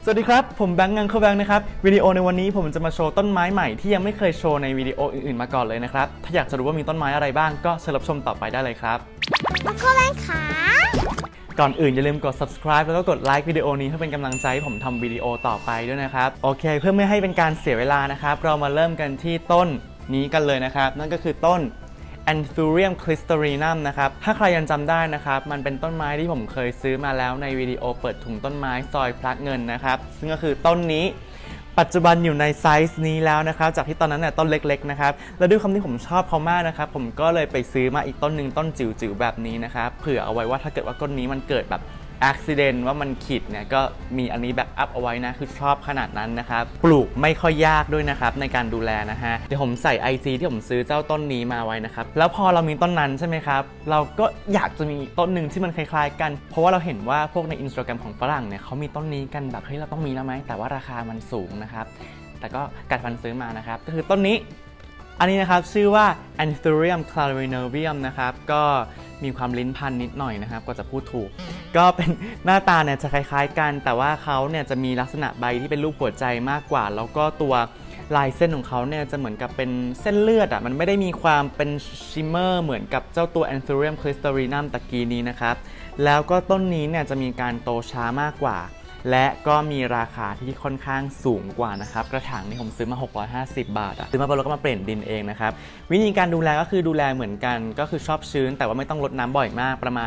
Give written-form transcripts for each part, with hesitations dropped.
สวัสดีครับผมแบงค์งังเคอร์แบงค์นะครับวิดีโอในวันนี้ผมจะมาโชว์ต้นไม้ใหม่ที่ยังไม่เคยโชว์ในวิดีโออื่นๆมาก่อนเลยนะครับถ้าอยากจะรู้ว่ามีต้นไม้อะไรบ้างก็เชิญรับชมต่อไปได้เลยครับงังเคอร์แบงค์ขาก่อนอื่นอย่าลืมกด subscribe แล้วก็กดไลค์วิดีโอนี้เพื่อเป็นกำลังใจให้ผมทำวิดีโอต่อไปด้วยนะครับโอเคเพื่อไม่ให้เป็นการเสียเวลานะครับเรามาเริ่มกันที่ต้นนี้กันเลยนะครับนั่นก็คือต้น Anthurium crystallinum นะครับถ้าใครยังจำได้นะครับมันเป็นต้นไม้ที่ผมเคยซื้อมาแล้วในวิดีโอเปิดถุงต้นไม้ซอยพระเงินนะครับซึ่งก็คือต้นนี้ปัจจุบันอยู่ในไซส์นี้แล้วนะครับจากที่ตอนนั้นเนี่ยต้นเล็กๆนะครับแล้วด้วยความที่ผมชอบเขามากนะครับผมก็เลยไปซื้อมาอีกต้นหนึ่งต้นจิ๋วๆแบบนี้นะครับเผื่อเอาไว้ว่าถ้าเกิดว่าต้นนี้มันเกิดแบบอุบิเหตุว่ามันขีดเนี่ยก็มีอันนี้แบ็กอัพเอาไว้นะคือชอบขนาดนั้นนะครับปลูกไม่ค่อยยากด้วยนะครับในการดูแลนะฮะเดี๋ยวผมใส่ IG ที่ผมซื้อเจ้าต้นนี้มาไว้นะครับแล้วพอเรามีต้นนั้นใช่ไหมครับเราก็อยากจะมีต้นหนึ่งที่มันคล้ายๆกันเพราะว่าเราเห็นว่าพวกใน Instagram ของฝรั่งเนี่ยเขามีต้นนี้กันแบบเฮ้ยเราต้องมีแล้วไหมแต่ว่าราคามันสูงนะครับแต่ก็กัดฟันซื้อมานะครับก็คือต้นนี้อันนี้นะครับชื่อว่า Anthurium clarinervium นะครับก็มีความลิ้นพันนิดหน่อยนะครับก็จะพูดถูกก็เป็นหน้าตาเนี่ยจะคล้ายๆกันแต่ว่าเขาเนี่ยจะมีลักษณะใบที่เป็นรูปหัวใจมากกว่าแล้วก็ตัวลายเส้นของเขาเนี่ยจะเหมือนกับเป็นเส้นเลือดอ่ะมันไม่ได้มีความเป็นชิมเมอร์เหมือนกับเจ้าตัว Anthurium crystallinum ตะกี้นี้นะครับแล้วก็ต้นนี้เนี่ยจะมีการโตช้ามากกว่าและก็มีราคาที่ค่อนข้างสูงกว่านะครับกระถางนี้ผมซื้อมา650 บาทซื้อมาแล้วก็มาเปลี่ยนดินเองนะครับวิธีการดูแลก็คือดูแลเหมือนกันก็คือชอบชื้นแต่ว่าไม่ต้องรดน้ำบ่อยมากประมาณ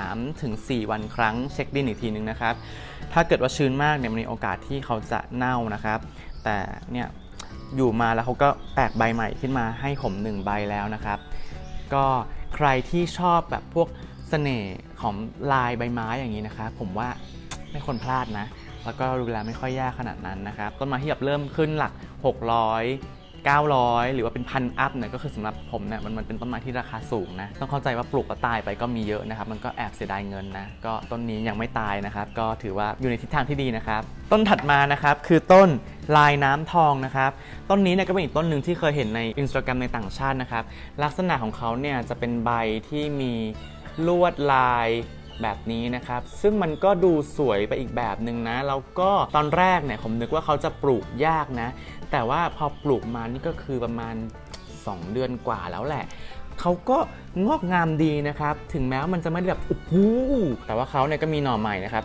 3-4 วันครั้งเช็คดินอีกทีนึงนะครับถ้าเกิดว่าชื้นมากเนี่ยมันมีโอกาสที่เขาจะเน่านะครับแต่เนี่ยอยู่มาแล้วเขาก็แตกใบใหม่ขึ้นมาให้ผม1ใบแล้วนะครับก็ใครที่ชอบแบบพวกเสน่ห์ของลายใบไม้อย่างนี้นะครับผมว่าไม่ควรพลาดนะแล้วก็ดูแลไม่ค่อยยากขนาดนั้นนะครับต้นไม้ที่แบบเริ่มขึ้นหลัก600 900หรือว่าเป็นพันอัพเนี่ยก็คือสำหรับผมเนี่ยมันเป็นต้นไม้ที่ราคาสูงนะต้องเข้าใจว่าปลูกก็ตายไปก็มีเยอะนะครับมันก็แอบเสียดายเงินนะก็ต้นนี้ยังไม่ตายนะครับก็ถือว่าอยู่ในทิศทางที่ดีนะครับต้นถัดมานะครับคือต้นลายน้ำทองนะครับต้นนี้เนี่ยก็เป็นอีกต้นหนึ่งที่เคยเห็นใน Instagram ในต่างชาตินะครับลักษณะของเขาเนี่ยจะเป็นใบที่มีลวดลายแบบนี้นะครับซึ่งมันก็ดูสวยไปอีกแบบหนึ่งนะแล้วก็ตอนแรกเนี่ยผมนึกว่าเขาจะปลูกยากนะแต่ว่าพอปลูกมานี่ก็คือประมาณ2 เดือนกว่าแล้วแหละเขาก็งอกงามดีนะครับถึงแม้ว่ามันจะไม่ได้แบบโอ้โหแต่ว่าเขาเนี่ยก็มีหน่อใหม่นะครับ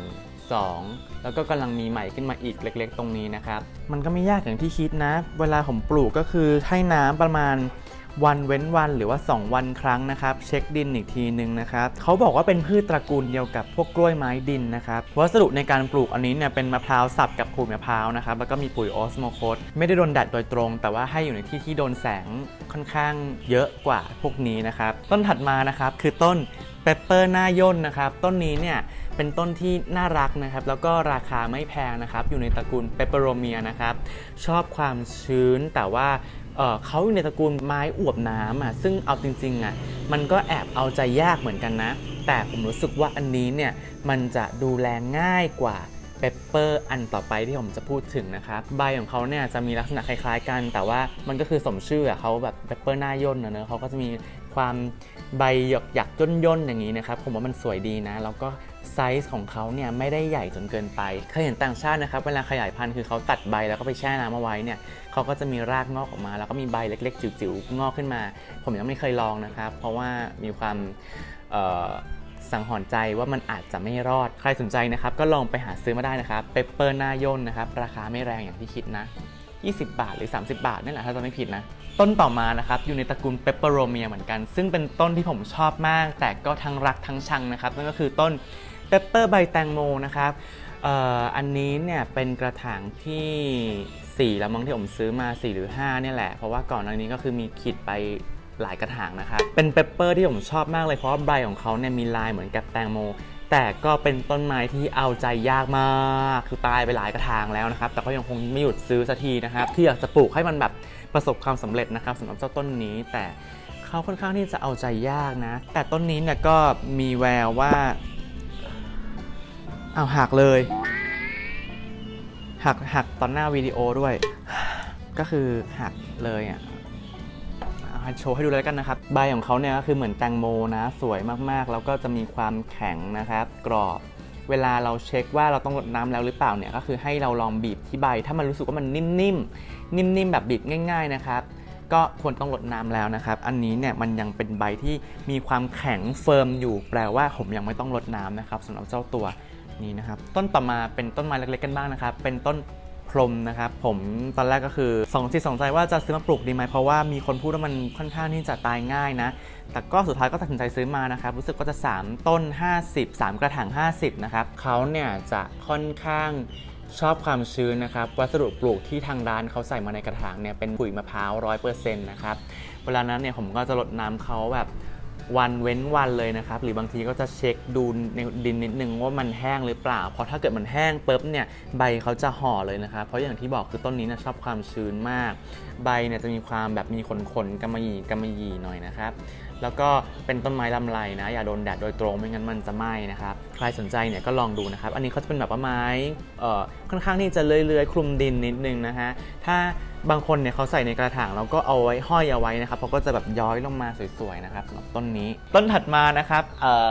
1 2แล้วก็กำลังมีใหม่ขึ้นมาอีกเล็กๆตรงนี้นะครับมันก็ไม่ยากอย่างที่คิดนะเวลาผมปลูกก็คือให้น้ำประมาณวันเว้นวันหรือว่า2 วันครั้งนะครับเช็คดินอีกทีนึงนะครับเขาบอกว่าเป็นพืชตระกูลเดียวกับพวกกล้วยไม้ดินนะครับวัสดุในการปลูกอันนี้เนี่ยเป็นมะพร้าวสับกับขูดมะพร้าวนะครับแล้วก็มีปุ๋ยออสโมโคสไม่ได้โดนแดดโดยตรงแต่ว่าให้อยู่ในที่ที่โดนแสงค่อนข้างเยอะกว่าพวกนี้นะครับต้นถัดมานะครับคือต้นเปปเปอร์หน้าย่นนะครับต้นนี้เนี่ยเป็นต้นที่น่ารักนะครับแล้วก็ราคาไม่แพงนะครับอยู่ในตระกูลเปปเปอโรเมียนะครับชอบความชื้นแต่ว่าเขาอยู่ในตระกูลไม้อวบน้ำอ่ะซึ่งเอาจริงๆอ่ะมันก็แอบเอาใจยากเหมือนกันนะแต่ผมรู้สึกว่าอันนี้เนี่ยมันจะดูแลง่ายกว่าเปปเปอร์อันต่อไปที่ผมจะพูดถึงนะครับใบของเขาเนี่ยจะมีลักษณะคล้ายๆกันแต่ว่ามันก็คือสมชื่อเขาแบบเปปเปอร์หน้าย่นเนอะเขาก็จะมีความใบหยักๆย่นๆอย่างนี้นะครับผมว่ามันสวยดีนะแล้วก็ไซส์ของเขาเนี่ยไม่ได้ใหญ่จนเกินไปเคยเห็นต่างชาตินะครับเวลาขยายพันธุ์คือเขาตัดใบแล้วก็ไปแช่น้ำเอาไว้เนี่ยเขาก็จะมีรากงอกออกมาแล้วก็มีใบเล็กๆจิ๋วๆงอกขึ้นมาผมยังไม่เคยลองนะครับเพราะว่ามีความสังหรณ์ใจว่ามันอาจจะไม่รอดใครสนใจนะครับก็ลองไปหาซื้อมาได้นะครับเปปเปอร์หน้าย่นนะครับราคาไม่แรงอย่างที่คิดนะ20 บาทหรือ30 บาทนี่แหละถ้าจะไม่ผิดนะต้นต่อมานะครับอยู่ในตระกูลเปปเปอโรเมียเหมือนกันซึ่งเป็นต้นที่ผมชอบมากแต่ก็ทั้งรักทั้งชังนะครับนั่นก็คือต้นเปปเปอร์ใบแตงโมนะครับอันนี้เนี่ยเป็นกระถางที่4แล้วมั้งที่ผมซื้อมา4 หรือ 5เนี่ยแหละเพราะว่าก่อนหน้านี้ก็คือมีขีดไปหลายกระถางนะครับเป็นเปปเปอร์ที่ผมชอบมากเลยเพราะว่าใบของเขาเนี่ยมีลายเหมือนกับแตงโมแต่ก็เป็นต้นไม้ที่เอาใจยากมากคือตายไปหลายกระถางแล้วนะครับแต่ก็ยังคงไม่หยุดซื้อสักทีนะครับที่อยากจะปลูกให้มันแบบประสบความสำเร็จนะครับสำหรับเจ้าต้นนี้แต่เขาค่อนข้างที่จะเอาใจยากนะแต่ต้นนี้เนี่ยก็มีแววว่าเอาหักเลยหักตอนหน้าวิดีโอด้วยก็คือหักเลยอ่ะโชว์ให้ดูเลยแล้วกันนะครับใบของเขาเนี่ยก็คือเหมือนแตงโมนะสวยมากๆแล้วก็จะมีความแข็งนะครับกรอบเวลาเราเช็คว่าเราต้องรดน้ำแล้วหรือเปล่าเนี่ยก็คือให้เราลองบีบที่ใบถ้ามันรู้สึกว่ามันนิ่มๆแบบบีบง่ายๆนะครับก็ควรต้องรดน้ำแล้วนะครับอันนี้เนี่ยมันยังเป็นใบที่มีความแข็งเฟิร์มอยู่แปลว่าผมยังไม่ต้องรดน้ำนะครับสำหรับเจ้าตัวนี้นะครับต้นต่อมาเป็นต้นไม้เล็กๆกันบ้างนะครับเป็นต้นพรมนะครับผมตอนแรกก็คือสองใจว่าจะซื้อมาปลูกดีไหมเพราะว่ามีคนพูดว่ามันค่อนข้างที่จะตายง่ายนะแต่ก็สุดท้ายก็ตัดสินใจซื้อมานะครับรู้สึกว่าจะ3ต้น50 3กระถาง50นะครับเขาเนี่ยจะค่อนข้างชอบความชื้นนะครับวัสดุปลูกที่ทางร้านเขาใส่มาในกระถางเนี่ยเป็นขุยมะพร้าว 100% นะครับเวลานั้นเนี่ยผมก็จะรดน้ำเขาแบบวันเว้นวันเลยนะครับหรือบางทีก็จะเช็คดูในดินนิดนึงว่ามันแห้งหรือเปล่าเพราะถ้าเกิดมันแห้งปุ๊บเนี่ยใบเขาจะห่อเลยนะครับเพราะอย่างที่บอกคือต้นนี้นะชอบความชื้นมากใบเนี่ยจะมีความแบบมีขนกำมะหยี่หน่อยนะครับแล้วก็เป็นต้นไม้ลำไรนะอย่าโดนแดดโดยตรงไม่งั้นมันจะไหม้นะครับใครสนใจเนี่ยก็ลองดูนะครับอันนี้เขาจะเป็นแบบไม้ค่อนข้างที่จะเลื้อยๆคลุมดินนิดนึงนะฮะถ้าบางคนเนี่ยเขาใส่ในกระถางแล้วก็เอาไว้ห้อยเอาไว้นะครับเขาก็จะแบบย้อยลงมาสวยๆนะครับสำหรับต้นนี้ต้นถัดมานะครับ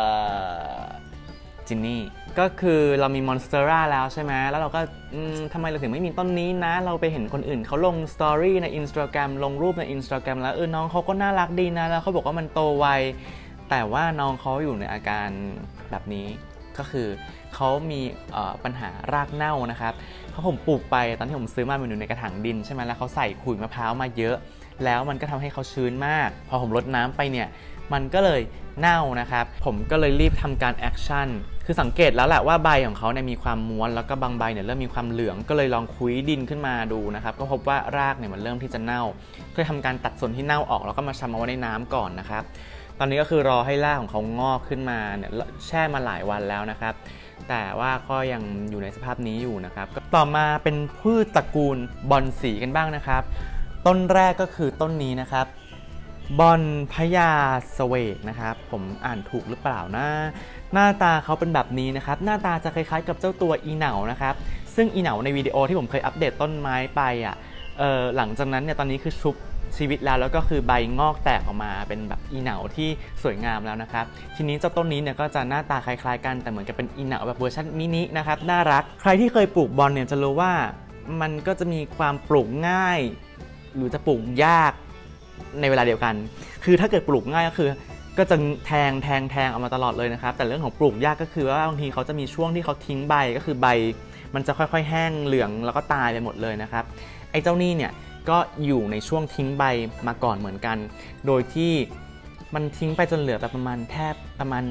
จินนี่ก็คือเรามีมอนสเตอร่าแล้วใช่ไหมแล้วเราก็ทำไมเราถึงไม่มีต้นนี้นะเราไปเห็นคนอื่นเขาลงสตอรี่ใน Instagram ลงรูปใน Instagram แล้วน้องเขาก็น่ารักดีนะแล้วเขาบอกว่ามันโตไวแต่ว่าน้องเขาอยู่ในอาการแบบนี้ก็คือเขามีปัญหารากเน่านะครับเพราะผมปลูกไปตอนที่ผมซื้อมามันอยู่ในกระถางดินใช่ไหมแล้วเขาใส่ขุยมะพร้าวมาเยอะแล้วมันก็ทำให้เขาชื้นมากพอผมรดน้ำไปเนี่ยมันก็เลยเน่านะครับผมก็เลยรีบทำการแอคชั่นคือสังเกตแล้วแหละว่าใบของเขาเนี่ยมีความม้วนแล้วก็บางใบเนี่ยเริ่มมีความเหลืองก็เลยลองคุ้ยดินขึ้นมาดูนะครับก็พบว่ารากเนี่ยมันเริ่มที่จะเน่าก็เลยทำการตัดส่วนที่เน่าออกแล้วก็มาชำเอาไว้ในน้ำก่อนนะครับตอนนี้ก็คือรอให้รากของเขางอกขึ้นมาเนี่ยแช่มาหลายวันแล้วนะครับแต่ว่าก็ยังอยู่ในสภาพนี้อยู่นะครับต่อมาเป็นพืชตระกูลบอนสีกันบ้างนะครับต้นแรกก็คือต้นนี้นะครับบอนพญาเสวกนะครับผมอ่านถูกหรือเปล่านะหน้าตาเขาเป็นแบบนี้นะครับหน้าตาจะคล้ายๆกับเจ้าตัวอีเหนานะครับซึ่งอีเหนาในวิดีโอที่ผมเคยอัปเดตต้นไม้ไปหลังจากนั้นเนี่ยตอนนี้คือชุบชีวิตแล้วก็คือใบงอกแตกออกมาเป็นแบบอีเหนาที่สวยงามแล้วนะครับทีนี้เจ้าต้นนี้เนี่ยก็จะหน้าตาคล้ายๆกันแต่เหมือนกับเป็นอีเหนาแบบเวอร์ชันมินินะครับน่ารักใครที่เคยปลูกบอนเนี่ยจะรู้ว่ามันก็จะมีความปลูกง่ายหรือจะปลูกยากในเวลาเดียวกันคือถ้าเกิดปลูกง่ายก็คือก็จะแทงออกมาตลอดเลยนะครับแต่เรื่องของปลูกยากก็คือว่าบางทีเขาจะมีช่วงที่เขาทิ้งใบก็คือใบมันจะค่อยๆแห้งเหลืองแล้วก็ตายไปหมดเลยนะครับไอ้เจ้านี่เนี่ยก็อยู่ในช่วงทิ้งใบมาก่อนเหมือนกันโดยที่มันทิ้งไปจนเหลือประมาณแทบประมาณ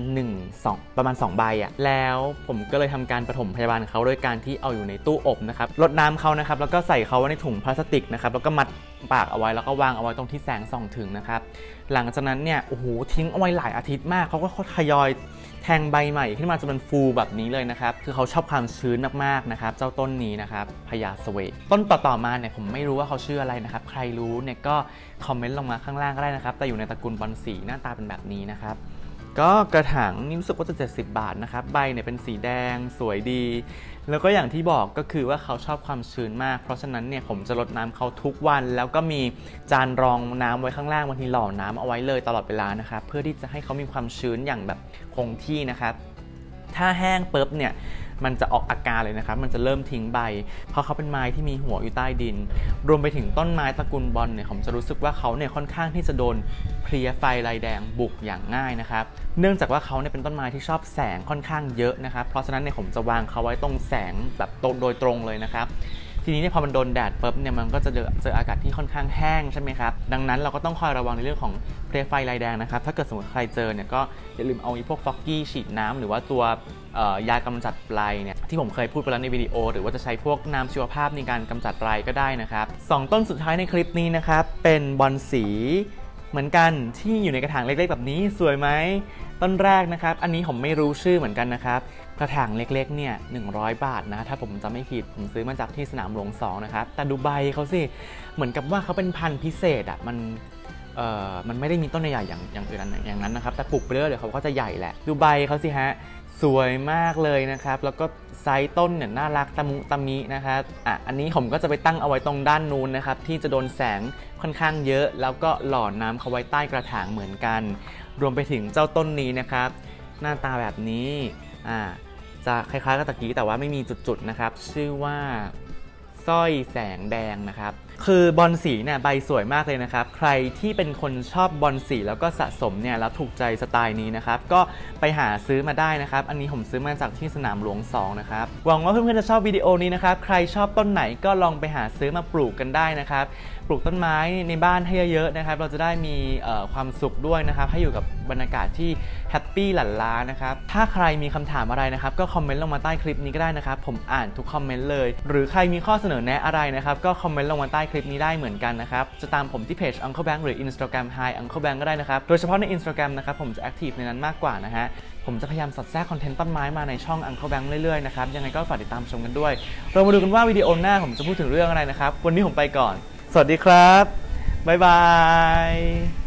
2 ใบอ่ะแล้วผมก็เลยทำการปฐมพยาบาลเขาโดยการที่เอาอยู่ในตู้อบนะครับรดน้ำเขานะครับแล้วก็ใส่เขาไว้ในถุงพลาสติกนะครับแล้วก็มัดปากเอาไว้แล้วก็วางเอาไว้ตรงที่แสงส่องถึงนะครับหลังจากนั้นเนี่ยโอ้โหทิ้งเอาไว้หลายอาทิตย์มากเขาก็ทยอยแทงใบใหม่ขึ้นมาจนเป็นฟูแบบนี้เลยนะครับคือเขาชอบความชื้นมากๆนะครับเจ้าต้นนี้นะครับพญาเสวกต้นต่อมาเนี่ยผมไม่รู้ว่าเขาชื่ออะไรนะครับใครรู้เนี่ยก็คอมเมนต์ลงมาข้างล่างก็ได้นะครับแต่อยู่ในตระกูลบอนสีหน้าตาเป็นแบบนี้นะครับก็กระถางนี่รู้สึกว่าจะ70 บาทนะครับใบเนี่ยเป็นสีแดงสวยดีแล้วก็อย่างที่บอกก็คือว่าเขาชอบความชื้นมากเพราะฉะนั้นเนี่ยผมจะรดน้ำเขาทุกวันแล้วก็มีจานรองน้ำไว้ข้างล่างบางทีหล่อน้ำเอาไว้เลยตลอดเวลานะครับเพื่อที่จะให้เขามีความชื้นอย่างแบบคงที่นะครับถ้าแห้งปุ๊บเนี่ยมันจะออกอาการเลยนะครับมันจะเริ่มทิ้งใบเพราะเขาเป็นไม้ที่มีหัวอยู่ใต้ดินรวมไปถึงต้นไม้ตระกูลบอนเนี่ยผมจะรู้สึกว่าเขาเนี่ยค่อนข้างที่จะโดนเพลี้ยไฟลายแดงบุกอย่างง่ายนะครับเนื่องจากว่าเขาเนี่ยเป็นต้นไม้ที่ชอบแสงค่อนข้างเยอะนะครับเพราะฉะนั้นเนี่ยผมจะวางเขาไว้ตรงแสงแบบโดยตรงเลยนะครับทีนี้เนี่ยพอมันโดนแดดปุ๊บเนี่ยมันก็จะเจออากาศที่ค่อนข้างแห้งใช่ไหมครับดังนั้นเราก็ต้องคอยระวังในเรื่องของเพลี้ยไฟลายแดงนะครับถ้าเกิดสมมติใครเจอเนี่ยก็อย่าลืมเอาพวกฟอกกี้ฉีดน้ำหรือว่าตัวยากำจัดไรเนี่ยที่ผมเคยพูดไปแล้วในวิดีโอหรือว่าจะใช้พวกน้ำชีวภาพในการกำจัดไรก็ได้นะครับ2 ต้นสุดท้ายในคลิปนี้นะครับเป็นบอนสีเหมือนกันที่อยู่ในกระถางเล็กๆแบบนี้สวยไหมต้นแรกนะครับอันนี้ผมไม่รู้ชื่อเหมือนกันนะครับกระถางเล็กๆเนี่ย100 บาทนะถ้าผมจำไม่ผิดผมซื้อมาจากที่สนามหลวง2นะครับแต่ดูใบเขาสิเหมือนกับว่าเขาเป็นพันธุ์พิเศษอ่ะมันไม่ได้มีต้นใหญ่อย่างอื่นอย่างนั้นนะครับแต่ปลูกไปเรื่อยเดี๋ยวเขาก็จะใหญ่แหละดูใบเขาสิฮะสวยมากเลยนะครับแล้วก็ไซส์ต้นเนี่ยน่ารักตะมินะครับอันนี้ผมก็จะไปตั้งเอาไว้ตรงด้านนู้นนะครับที่จะโดนแสงค่อนข้างเยอะแล้วก็หล่อน้ำเขาไว้ใต้กระถางเหมือนกันรวมไปถึงเจ้าต้นนี้นะครับหน้าตาแบบนี้จะคล้ายๆกับตะกี้แต่ว่าไม่มีจุดๆนะครับชื่อว่าสร้อยแสงแดงนะครับคือบอลสีเนี่ยใบสวยมากเลยนะครับใครที่เป็นคนชอบบอลสีแล้วก็สะสมเนี่ยแล้วถูกใจสไตล์นี้นะครับก็ไปหาซื้อมาได้นะครับอันนี้ผมซื้อมาจากที่สนามหลวง2นะครับหวังว่าเพื่อนๆจะชอบวิดีโอนี้นะครับใครชอบต้นไหนก็ลองไปหาซื้อมาปลูกกันได้นะครับปลูกต้นไม้ในบ้านให้เยอะๆนะครับเราจะได้มีความสุขด้วยนะครับให้อยู่กับบรรยากาศที่แฮปปี้หลั่นล้านะครับถ้าใครมีคำถามอะไรนะครับก็คอมเมนต์ลงมาใต้คลิปนี้ก็ได้นะครับผมอ่านทุกคอมเมนต์เลยหรือใครมีข้อเสนอแนะอะไรนะครับก็คอมเมนต์ลงมาใต้คลิปนี้ได้เหมือนกันนะครับจะตามผมที่เพจ Uncle Bank หรือ Instagram Hi Uncle Bank ก็ได้นะครับโดยเฉพาะใน Instagram นะครับผมจะแอคทีฟในนั้นมากกว่านะฮะผมจะพยายามสอดแทรกคอนเทนต์ต้นไม้มาในช่อง Uncle Bank เรื่อยๆนะครับยังไงก็ฝากติดตามชมกันด้วยเรามาดูกันว่าวิดีโอหน้าผมจะพูดถึงเรื่องอะไรนะครับวันนี้ผมไปก่อนสวัสดีครับบ๊ายบาย